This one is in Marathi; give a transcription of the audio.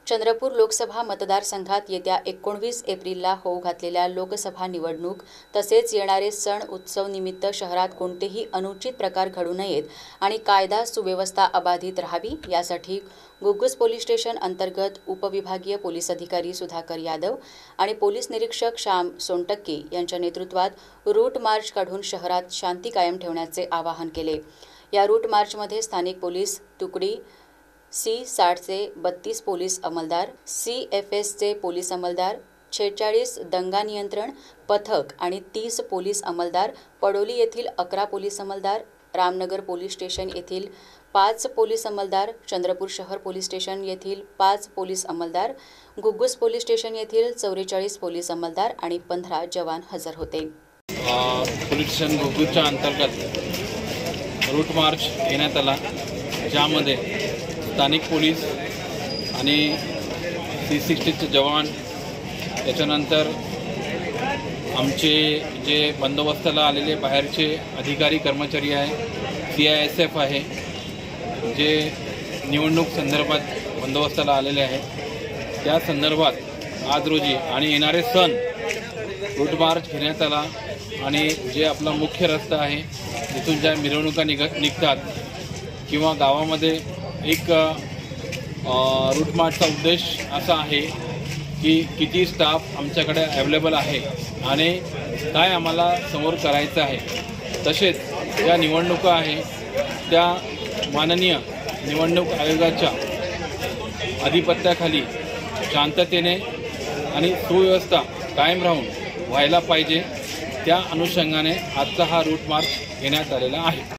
चंद्रपूर लोकसभा मतदारसंघात येत्या 19 एप्रिलला होऊ घातलेल्या लोकसभा निवडणूक तसेच येणारे सण उत्सव निमित्त शहरात कोणतेही अनुचित प्रकार घडू नयेत आणि कायदा सुव्यवस्था अबाधित राहावी यासाठी गुग्गुस पोलीस स्टेशन अंतर्गत उपविभागीय पोलीस अधिकारी सुधाकर यादव आणि पोलीस निरीक्षक श्याम सोनटक्के यांच्या नेतृत्वात रूट मार्च काढून शहरात शांती कायम ठेवण्याचे आवाहन केले। या रूट मार्चमध्ये स्थानिक पोलीस तुकडी C-60चे 32 पोलीस अंमलदार, CFSचे पोलीस अंमलदार, 46 दंगा नियंत्रण पथक आणि 30 पोलीस अंमलदार, पडोली येथील 11 पोलीस अंमलदार, रामनगर पोलीस स्टेशन येथील 5 पोलीस अंमलदार, चंद्रपूर शहर पोलीस स्टेशन येथील 5 पोलीस अंमलदार, गुग्गुस पोलीस स्टेशन येथील 44 पोलीस अंमलदार आणि 15 जवान हजर होते। पोलीस स्टेशन गुग्गुसच्या अंतर्गत रूट मार्च घेण्यात आला, ज्यामध्ये स्थानिक पोलीस आणि C-60चे जवान, त्याच्यानंतर आमचे जे बंदोबस्ताला आलेले बाहेरचे अधिकारी कर्मचारी आहे, CISF आहे, जे निवडणूक संदर्भात बंदोबस्ताला आलेले आहेत, त्या संदर्भात आज रोजी आणि येणारे सण रूट मार्च घेण्यात आला। आणि जे आपला मुख्य रस्ता आहे तिथून ज्या मिरवणुका निघतात किंवा गावामध्ये एक रूट मार्चचा उद्देश असा आहे की किती स्टाफ आमच्याकडे अवेलेबल आहे आणि काय आम्हाला समोर करायचं आहे। तसेच या निवडणुका आहे त्या माननीय निवडणूक आयोगाच्या अधिपत्याखाली शांततेने आणि सुव्यवस्था कायम राहून व्हायला पाहिजे, त्या अनुषंगाने आजचा हा रूट मार्च घेण्यात आलेला आहे।